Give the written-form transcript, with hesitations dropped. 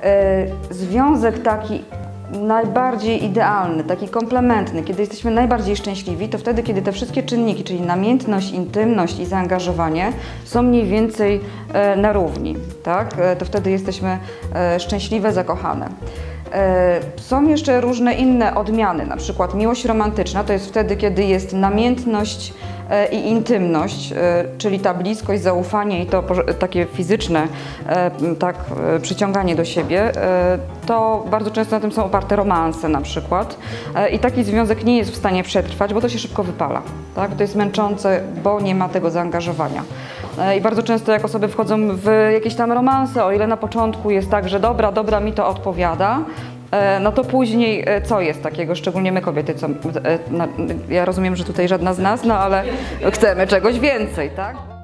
Związek taki najbardziej idealny, taki komplementny, kiedy jesteśmy najbardziej szczęśliwi, to wtedy, kiedy te wszystkie czynniki, czyli namiętność, intymność i zaangażowanie są mniej więcej na równi, tak? To wtedy jesteśmy szczęśliwe, zakochane. Są jeszcze różne inne odmiany, na przykład miłość romantyczna, to jest wtedy, kiedy jest namiętność i intymność, czyli ta bliskość, zaufanie i to takie fizyczne przyciąganie do siebie, to bardzo często na tym są oparte romanse na przykład i taki związek nie jest w stanie przetrwać, bo to się szybko wypala, tak? To jest męczące, bo nie ma tego zaangażowania. I bardzo często jak osoby wchodzą w jakieś tam romanse, o ile na początku jest tak, że dobra, mi to odpowiada, no to później co jest takiego, szczególnie my kobiety, ja rozumiem, że tutaj żadna z nas, no ale chcemy czegoś więcej, tak?